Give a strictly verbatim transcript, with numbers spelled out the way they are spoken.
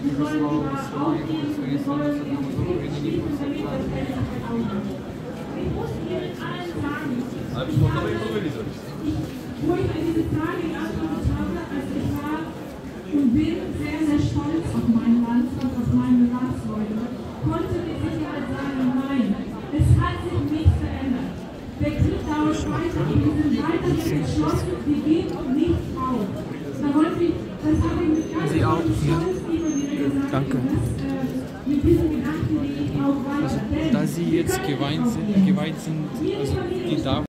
Wo ich an diese Frage geantwortet habe, also ich war und bin sehr, sehr stolz auf mein Land und auf meine Landsleute, konnte mit Sicherheit sagen, nein, es hat sich nichts verändert. Der Krieg dauert weiter und wir sind weiterhin entschlossen, wir geben nicht auf. Da wollte ich, das habe ich mit ganz viel Stolz immer wieder gesagt. Danke. Dass, äh, mit diesen Gedanken gehe ich auch weiter. Also, da Sie jetzt geweiht sind, geweiht sind also die darf